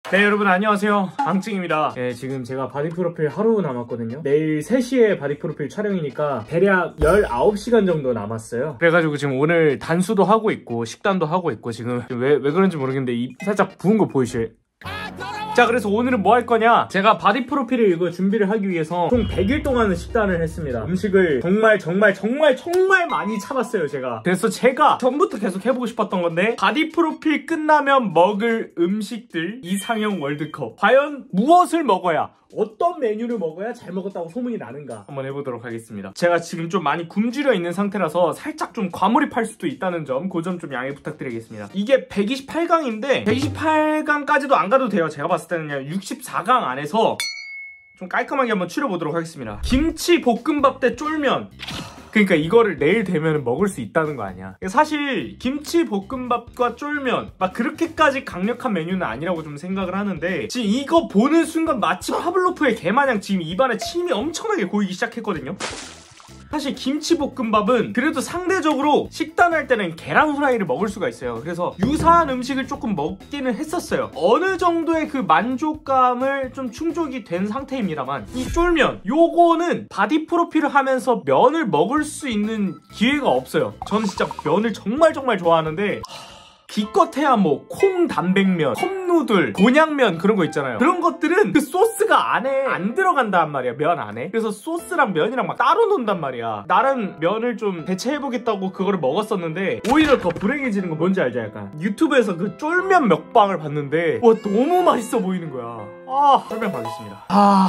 네, 여러분 안녕하세요. 앙증입니다. 네, 지금 제가 바디 프로필 하루 남았거든요. 내일 3시에 바디 프로필 촬영이니까 대략 19시간 정도 남았어요. 그래가지고 지금 오늘 단수도 하고 있고 식단도 하고 있고 지금 왜 그런지 모르겠는데 입 살짝 부은 거 보이시죠? 자, 그래서 오늘은 뭐 할 거냐? 제가 바디 프로필을 이거 준비를 하기 위해서 총 100일 동안은 식단을 했습니다. 음식을 정말 많이 참았어요, 제가. 그래서 제가 전부터 계속 해보고 싶었던 건데 바디 프로필 끝나면 먹을 음식들 이상형 월드컵. 과연 무엇을 먹어야, 어떤 메뉴를 먹어야 잘 먹었다고 소문이 나는가 한번 해보도록 하겠습니다. 제가 지금 좀 많이 굶주려 있는 상태라서 살짝 좀 과몰입할 수도 있다는 점, 그 점 좀 양해 부탁드리겠습니다. 이게 128강인데 128강까지도 안 가도 돼요. 제가 봤을 때는 그냥 64강 안에서 좀 깔끔하게 한번 추려보도록 하겠습니다. 김치 볶음밥 대 쫄면. 그러니까 이거를 내일 되면 먹을 수 있다는 거 아니야. 사실 김치 볶음밥과 쫄면 막 그렇게까지 강력한 메뉴는 아니라고 좀 생각을 하는데, 지금 이거 보는 순간 마치 파블로프의 개마냥 지금 입안에 침이 엄청나게 고이기 시작했거든요. 사실 김치볶음밥은 그래도 상대적으로 식단할 때는 계란 후라이를 먹을 수가 있어요. 그래서 유사한 음식을 조금 먹기는 했었어요. 어느 정도의 그 만족감을 좀 충족이 된 상태입니다만, 이 쫄면 요거는 바디 프로필을 하면서 면을 먹을 수 있는 기회가 없어요. 저는 진짜 면을 정말 좋아하는데 기껏해야 뭐 콩 단백면, 컵누들, 곤약면 그런 거 있잖아요. 그런 것들은 그 소스가 안에 안 들어간단 말이야, 면 안에. 그래서 소스랑 면이랑 막 따로 논단 말이야. 나름 면을 좀 대체해보겠다고 그거를 먹었었는데 오히려 더 불행해지는 거 뭔지 알죠? 약간 유튜브에서 그 쫄면 먹방을 봤는데 와, 너무 맛있어 보이는 거야. 쫄면 가겠습니다.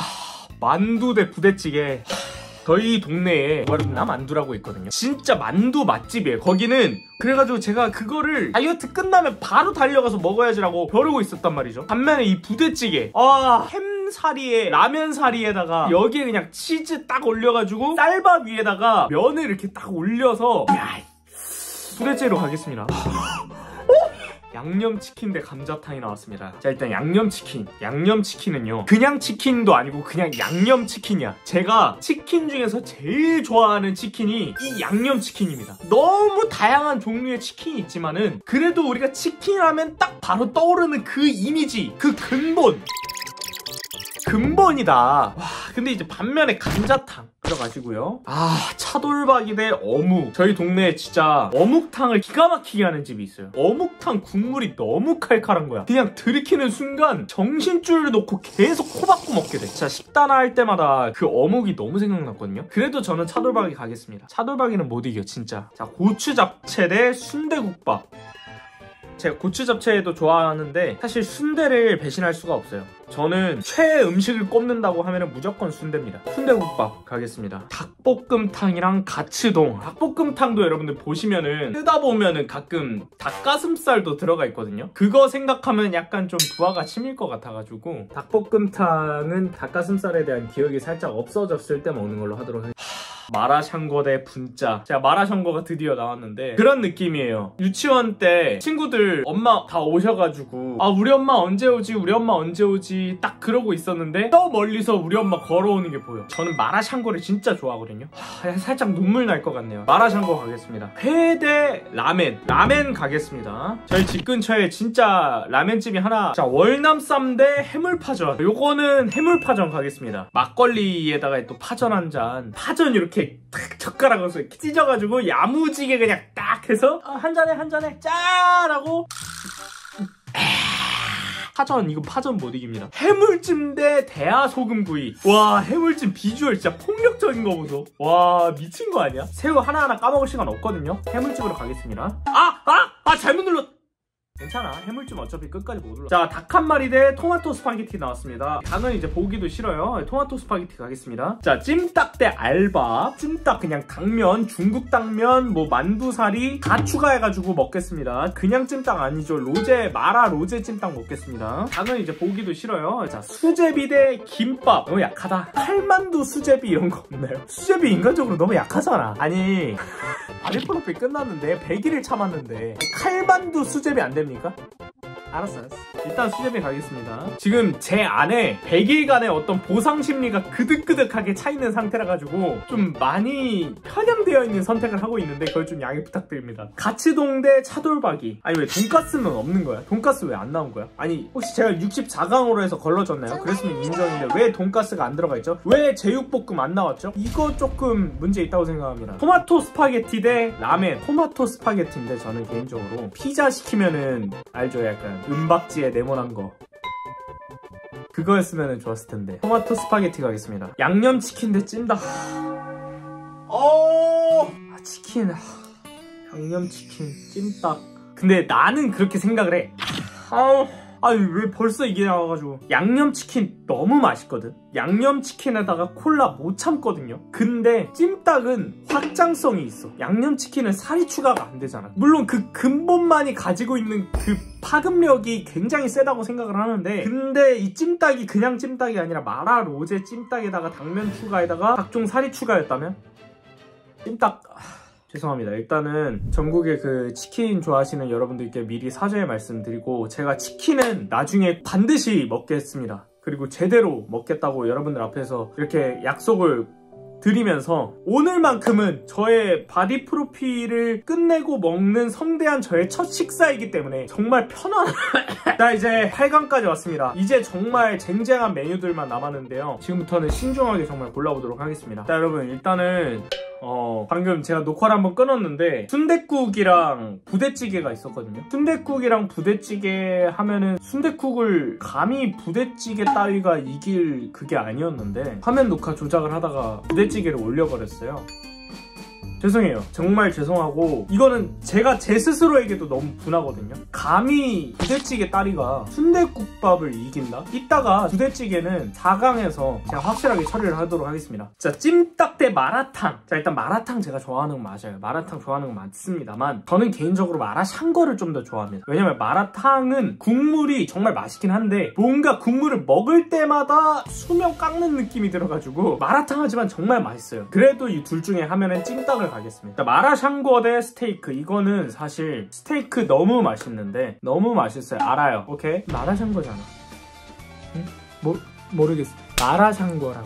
만두 대 부대찌개. 저희 동네에 월남 만두라고 있거든요. 진짜 만두 맛집이에요. 거기는 그래가지고 제가 그거를 다이어트 끝나면 바로 달려가서 먹어야지라고 벼르고 있었단 말이죠. 반면에 이 부대찌개, 햄사리에 라면 사리에다가 여기에 그냥 치즈 딱 올려가지고 쌀밥 위에다가 면을 이렇게 딱 올려서, 야, 부대찌개로 가겠습니다. 양념치킨 대 감자탕이 나왔습니다. 자, 일단 양념치킨은요 그냥 치킨도 아니고 그냥 양념치킨이야. 제가 치킨 중에서 제일 좋아하는 치킨이 이 양념치킨입니다. 너무 다양한 종류의 치킨이 있지만은 그래도 우리가 치킨하면 딱 바로 떠오르는 그 이미지, 그 근본이다. 와, 근데 이제 반면에 감자탕 들어가시고요. 차돌박이 대 어묵. 저희 동네에 진짜 어묵탕을 기가 막히게 하는 집이 있어요. 어묵탕 국물이 너무 칼칼한 거야. 그냥 들이키는 순간 정신줄을 놓고 계속 코박고 먹게 돼. 진짜 식단할 때마다 그 어묵이 너무 생각났거든요. 그래도 저는 차돌박이 가겠습니다. 차돌박이는 못 이겨 진짜. 자, 고추 잡채 대 순대국밥. 제가 고추 잡채도 좋아하는데 사실 순대를 배신할 수가 없어요. 저는 최애 음식을 꼽는다고 하면 무조건 순대입니다. 순대국밥 가겠습니다. 닭볶음탕이랑 가츠동. 닭볶음탕도 여러분들 보시면은 뜨다 보면은 가끔 닭가슴살도 들어가 있거든요. 그거 생각하면 약간 좀 부하가 치밀 것 같아가지고 닭볶음탕은 닭가슴살에 대한 기억이 살짝 없어졌을 때 먹는 걸로 하도록 하겠습니다. 마라샹궈 대 분짜. 제가 마라샹궈가 드디어 나왔는데 그런 느낌이에요. 유치원 때 친구들 엄마 다 오셔가지고 우리 엄마 언제 오지 딱 그러고 있었는데 저 멀리서 우리 엄마 걸어오는 게 보여. 저는 마라샹궈를 진짜 좋아하거든요. 살짝 눈물 날 것 같네요. 마라샹궈 가겠습니다. 회 대 라멘 가겠습니다. 저희 집 근처에 진짜 라멘집이 하나. 자, 월남쌈 대 해물파전. 요거는 해물파전 가겠습니다. 막걸리에다가 또 파전 한 잔. 파전 이렇게 탁 젓가락으로 이렇게 찢어가지고 야무지게 그냥 딱 해서 한 잔에 짠 하고 이거 파전 못 이깁니다. 해물찜 대 대하소금구이. 와, 해물찜 비주얼 진짜 폭력적인 거 보소. 와, 미친 거 아니야? 새우 하나하나 까먹을 시간 없거든요. 해물찜으로 가겠습니다. 잘못 눌렀. 괜찮아, 해물찜 어차피 끝까지 못 올라. 자, 닭 한 마리 대 토마토 스파게티 나왔습니다. 닭은 이제 보기도 싫어요. 토마토 스파게티 가겠습니다. 자, 찜닭 대 알밥. 찜닭 그냥 당면, 중국 당면, 뭐 만두사리 다 추가해가지고 먹겠습니다. 그냥 찜닭 아니죠. 마라 로제 찜닭 먹겠습니다. 닭은 이제 보기도 싫어요. 자, 수제비 대 김밥. 너무 약하다. 칼만두 수제비 이런 거 없나요? 수제비 인간적으로 너무 약하잖아. 아니 바디 프로필 끝났는데 100일을 참았는데 칼만두 수제비 안 됩니까? 알았어. 일단 수제비 가겠습니다. 지금 제 안에 100일간의 어떤 보상 심리가 그득그득하게 차있는 상태라 가지고 좀 많이 편향되어 있는 선택을 하고 있는데 그걸 좀 양해 부탁드립니다. 가츠동 대 차돌박이. 아니 왜 돈가스는 없는 거야? 돈가스 왜 안 나온 거야? 아니 혹시 제가 64강으로 해서 걸러졌나요? 그랬으면 인정인데 왜 돈가스가 안 들어가 있죠? 왜 제육볶음 안 나왔죠? 이거 조금 문제 있다고 생각합니다. 토마토 스파게티 대 라멘. 토마토 스파게티인데 저는 개인적으로 피자 시키면은 알죠? 약간 은박지에 네모난 거 그거였으면 좋았을 텐데. 토마토 스파게티 가겠습니다. 양념치킨 대 찜닭. 치킨. 양념치킨, 찜닭. 근데 나는 그렇게 생각을 해. 아니 왜 벌써 이게 나와가지고. 양념치킨 너무 맛있거든. 양념치킨에다가 콜라 못 참거든요. 근데 찜닭은 확장성이 있어. 양념치킨은 살이 추가가 안 되잖아. 물론 그 근본만이 가지고 있는 그 파급력이 굉장히 세다고 생각을 하는데, 근데 이 찜닭이 그냥 찜닭이 아니라 마라 로제 찜닭에다가 당면 추가에다가 각종 살이 추가였다면 찜닭. 죄송합니다. 일단은 전국의 그 치킨 좋아하시는 여러분들께 미리 사죄의 말씀드리고, 제가 치킨은 나중에 반드시 먹겠습니다. 그리고 제대로 먹겠다고 여러분들 앞에서 이렇게 약속을 드리면서, 오늘만큼은 저의 바디 프로필을 끝내고 먹는 성대한 저의 첫 식사이기 때문에 정말 편안한 자, 이제 8강까지 왔습니다. 이제 정말 쟁쟁한 메뉴들만 남았는데요. 지금부터는 신중하게 정말 골라보도록 하겠습니다. 자, 여러분 일단은 방금 제가 녹화를 한번 끊었는데 순댓국이랑 부대찌개가 있었거든요. 순댓국이랑 부대찌개 하면은 순댓국을 감히 부대찌개 따위가 이길 그게 아니었는데 화면 녹화 조작을 하다가 부대찌개를 올려버렸어요. 죄송해요. 정말 죄송하고, 이거는 제가 제 스스로에게도 너무 분하거든요. 감히 부대찌개 따리가 순댓국밥을 이긴다? 이따가 부대찌개는 4강에서 제가 확실하게 처리를 하도록 하겠습니다. 자, 찜닭 대 마라탕. 자, 일단 마라탕 제가 좋아하는 거 맞아요. 마라탕 좋아하는 거 맞습니다만 저는 개인적으로 마라샹궈를 좀 더 좋아합니다. 왜냐면 마라탕은 국물이 정말 맛있긴 한데 뭔가 국물을 먹을 때마다 수명 깎는 느낌이 들어가지고 마라탕 하지만 정말 맛있어요. 그래도 이 둘 중에 하면은 찜닭을 가겠습니다. 마라샹궈 대 스테이크. 이거는 사실 스테이크 너무 맛있는데 너무 맛있어요. 알아요. 오케이? 마라샹궈잖아. 응? 모르겠어. 마라샹궈라고.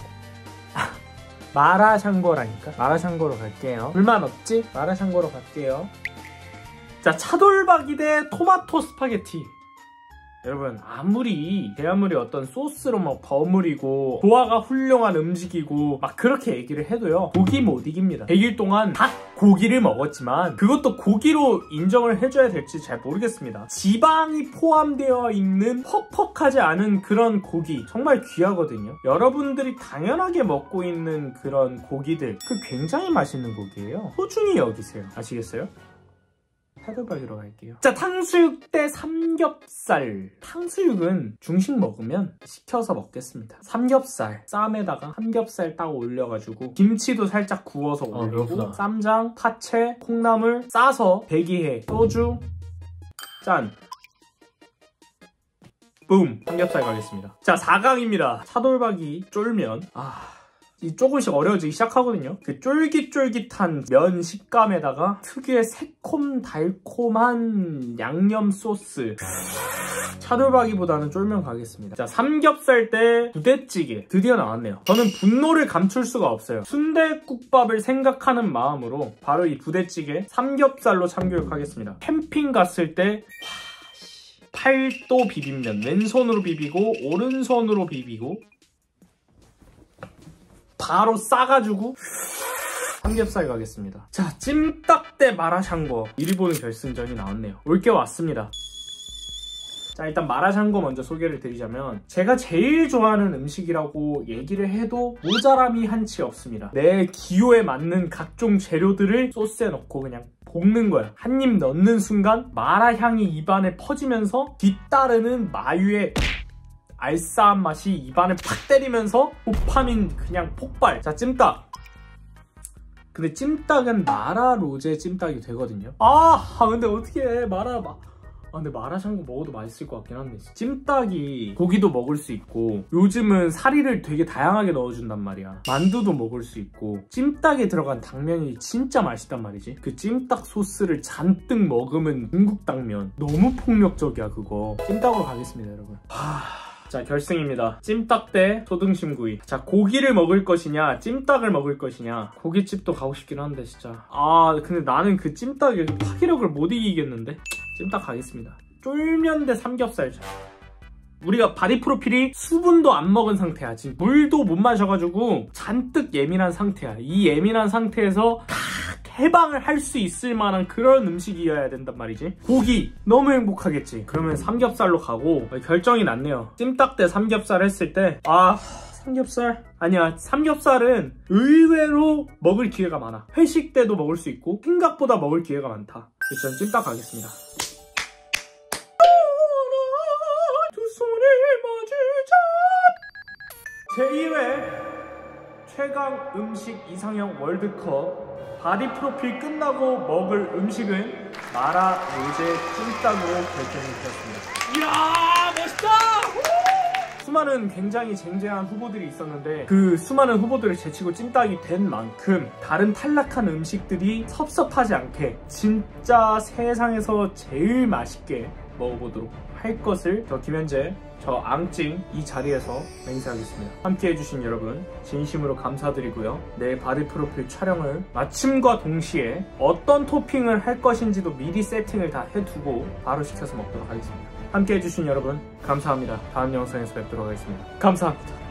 마라샹궈라니까. 마라샹궈로 갈게요. 불만 없지? 마라샹궈로 갈게요. 자, 차돌박이 대 토마토 스파게티. 여러분 아무리 어떤 소스로 막 버무리고 조화가 훌륭한 음식이고 막 그렇게 얘기를 해도요, 고기 못 이깁니다. 100일 동안 닭 고기를 먹었지만 그것도 고기로 인정을 해줘야 될지 잘 모르겠습니다. 지방이 포함되어 있는 퍽퍽하지 않은 그런 고기 정말 귀하거든요. 여러분들이 당연하게 먹고 있는 그런 고기들, 그 굉장히 맛있는 고기예요. 소중히 여기세요. 아시겠어요? 차돌박이로 갈게요. 자, 탕수육 대 삼겹살. 탕수육은 중식 먹으면 시켜서 먹겠습니다. 삼겹살 쌈에다가 삼겹살 딱 올려가지고 김치도 살짝 구워서 올리고 쌈장, 파채, 콩나물 싸서 대기해, 소주 짠. 붐! 삼겹살 가겠습니다. 자, 4강입니다. 차돌박이 쫄면. 조금씩 어려워지기 시작하거든요. 그 쫄깃쫄깃한 면 식감에다가 특유의 새콤달콤한 양념 소스. 차돌박이보다는 쫄면 가겠습니다. 자, 삼겹살 대 부대찌개. 드디어 나왔네요. 저는 분노를 감출 수가 없어요. 순댓국밥을 생각하는 마음으로 바로 이 부대찌개, 삼겹살로 참교육하겠습니다. 캠핑 갔을 때 팔도 비빔면, 왼손으로 비비고 오른손으로 비비고 바로 싸가지고 삼겹살 가겠습니다. 자, 찜닭 대 마라샹궈. 이리 보는 결승전이 나왔네요. 올게 왔습니다. 자, 일단 마라샹궈 먼저 소개를 드리자면 제가 제일 좋아하는 음식이라고 얘기를 해도 모자람이 한치 없습니다. 내 기호에 맞는 각종 재료들을 소스에 넣고 그냥 볶는 거야. 한 입 넣는 순간 마라향이 입안에 퍼지면서 뒤따르는 마유의 알싸한 맛이 입안에 팍 때리면서 도파민 그냥 폭발. 자, 찜닭. 근데 찜닭은 마라 로제 찜닭이 되거든요. 근데 어떻게 해. 근데 마라샹궈 먹어도 맛있을 것 같긴 한데 찜닭이 고기도 먹을 수 있고 요즘은 사리를 되게 다양하게 넣어준단 말이야. 만두도 먹을 수 있고 찜닭에 들어간 당면이 진짜 맛있단 말이지. 그 찜닭 소스를 잔뜩 먹으면 중국 당면 너무 폭력적이야 그거. 찜닭으로 가겠습니다 여러분. 자, 결승입니다. 찜닭 대 소등심구이. 자, 고기를 먹을 것이냐 찜닭을 먹을 것이냐. 고깃집도 가고 싶긴 한데 진짜 근데 나는 그 찜닭의 파괴력을 못 이기겠는데. 찜닭 가겠습니다. 쫄면 대 삼겹살. 우리가 바디 프로필이 수분도 안 먹은 상태야. 지금 물도 못 마셔가지고 잔뜩 예민한 상태야. 이 예민한 상태에서 다 해방을 할 수 있을 만한 그런 음식이어야 된단 말이지. 고기 너무 행복하겠지. 그러면 삼겹살로 가고 결정이 났네요. 찜닭 대 삼겹살 했을 때 삼겹살? 아니야, 삼겹살은 의외로 먹을 기회가 많아. 회식 때도 먹을 수 있고 생각보다 먹을 기회가 많다. 그래서 찜닭 가겠습니다. 두 손을 마주자. 제1회 최강 음식 이상형 월드컵 바디 프로필 끝나고 먹을 음식은 마라 로제 찜닭으로 결정이 되었습니다. 이야, 멋있다! 수많은 굉장히 쟁쟁한 후보들이 있었는데 그 수많은 후보들을 제치고 찜닭이 된 만큼 다른 탈락한 음식들이 섭섭하지 않게 진짜 세상에서 제일 맛있게 먹어보도록 할 것을 저 김현재, 저 앙찡 이 자리에서 맹세하겠습니다. 함께 해주신 여러분 진심으로 감사드리고요. 내일 바디 프로필 촬영을 마침과 동시에 어떤 토핑을 할 것인지도 미리 세팅을 다 해두고 바로 시켜서 먹도록 하겠습니다. 함께 해주신 여러분 감사합니다. 다음 영상에서 뵙도록 하겠습니다. 감사합니다.